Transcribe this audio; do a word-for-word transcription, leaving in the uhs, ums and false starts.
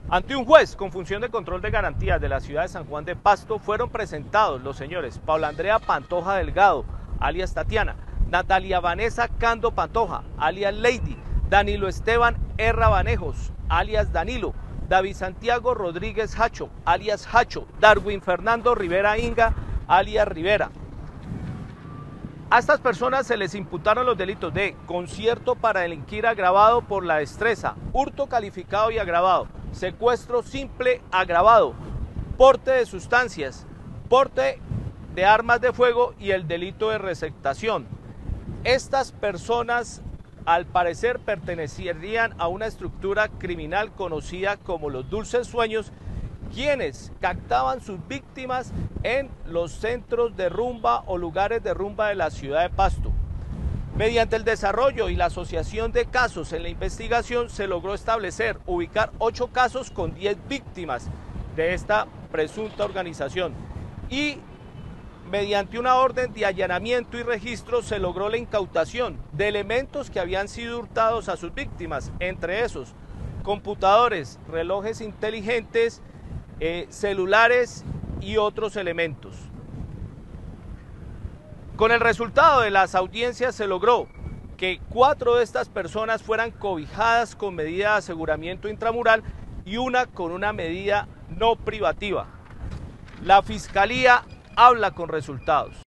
Ante un juez con función de control de garantías de la ciudad de San Juan de Pasto fueron presentados los señores Paula Andrea Pantoja Delgado, alias Tatiana, Natalia Vanessa Cando Pantoja, alias Lady, Danilo Esteban Erra Vanejos, alias Danilo, David Santiago Rodríguez Hacho, alias Hacho, Darwin Fernando Rivera Inga, alias Rivera. A estas personas se les imputaron los delitos de concierto para delinquir agravado por la destreza, hurto calificado y agravado, secuestro simple agravado, porte de sustancias, porte de armas de fuego y el delito de receptación. Estas personas al parecer pertenecerían a una estructura criminal conocida como los Dulces Sueños, quienes captaban sus víctimas en los centros de rumba o lugares de rumba de la ciudad de Pasto. Mediante el desarrollo y la asociación de casos en la investigación se logró establecer, ubicar ocho casos con diez víctimas de esta presunta organización y mediante una orden de allanamiento y registro se logró la incautación de elementos que habían sido hurtados a sus víctimas, entre esos computadores, relojes inteligentes, eh, celulares y otros elementos. Con el resultado de las audiencias se logró que cuatro de estas personas fueran cobijadas con medida de aseguramiento intramural y una con una medida no privativa. La Fiscalía habla con resultados.